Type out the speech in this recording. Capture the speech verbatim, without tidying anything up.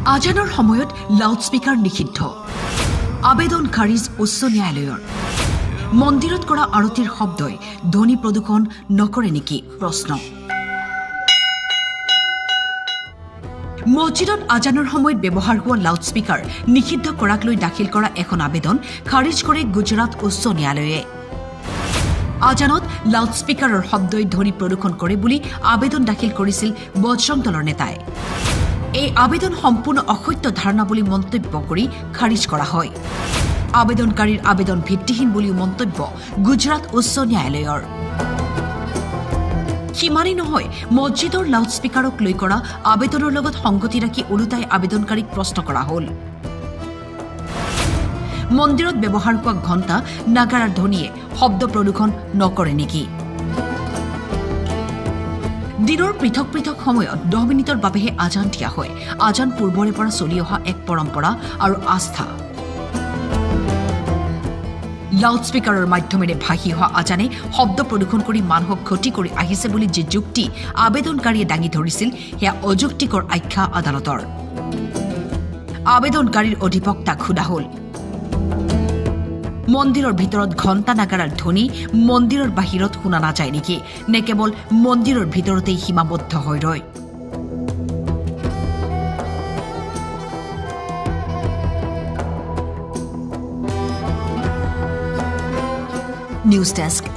আজানৰ সময়ত লাউডস্পিকাৰ নিষিদ্ধ আবেদন খাৰিজ উচ্চ ন্যায়ালয়ৰ মন্দিৰত কৰা আৰতিৰ শব্দই ধ্বনি প্ৰদূষণ নকৰে নেকি প্ৰশ্ন মছজিদত আজানৰ সময়ত ব্যৱহাৰ হোৱা লাউডস্পিকাৰ নিষিদ্ধ কৰাক লৈ দাখিল কৰা এখন আবেদন খাৰিজ কৰে গুজৰাট উচ্চ ন্যায়ালয়ে আজানত লাউডস্পিকাৰৰ শব্দই ধ্বনি প্ৰদূষণ কৰে বুলি আবেদন দাখিল কৰিছিল বজৰং দলৰ নেতাই এই আবেদন সম্পূৰ্ণ অসত্য ধাৰণা বুলি মন্তব্য কৰি খাৰিজ কৰা হয় আবেদনকাৰীৰ আবেদন ভিত্তিহীন বুলি মন্তব্য গুজৰাট উচ্চ ন্যায়ালয়ৰ সিমানেই নহয় মছজিদৰ লাউডস্পিকাৰক লৈ কৰা আবেদনৰ লগত সংগতি ৰাখি ওলোটাই আবেদনকাৰীক প্ৰশ্ন কৰা হ'ল মন্দিৰত ব্যৱহাৰ কৰা ঘণ্টা নাগাৰাৰ ধ্বনিয়ে শব্দ প্ৰদূষণ নকৰে নেকি দিনৰ পৃথক পৃথক সময়ত দহ মিনিটৰ বাবেহে আজান দিয়া হয় আজান পূৰ্বৰে পৰা চলি অহা এক পৰম্পৰা আৰু আস্থা লাউডস্পিকাৰৰ মাধ্যমেৰে ভাহি অহা আজানে শব্দ প্ৰদূষণ কৰি মানুহক ক্ষতি কৰি আহিছে বুলি যি যুক্তি আবেদনকাৰীয়ে দাঙি ধৰিছিল সেয়া অযুক্তিকৰ আখ্যা আদালতৰ আবেদনকাৰীৰ অধিবক্তাক সোধা হ'ল মন্দিৰৰ ভিতৰত ঘণ্টা নাগাৰাৰ ধ্বনি মন্দিৰৰ বাহিৰত শুনা নাযায় নেকি নে কেৱল মন্দিৰৰ ভিতৰতেই সীমাবদ্ধ হৈ ৰয় নিউজ ডেস্ক